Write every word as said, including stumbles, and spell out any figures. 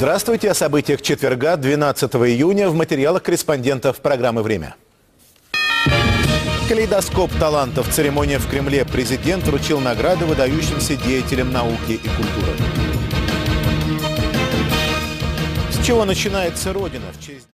Здравствуйте. О событиях четверга, двенадцатого июня, в материалах корреспондентов программы «Время». Калейдоскоп талантов. Церемония в Кремле. Президент вручил награды выдающимся деятелям науки и культуры. С чего начинается Родина? В честь...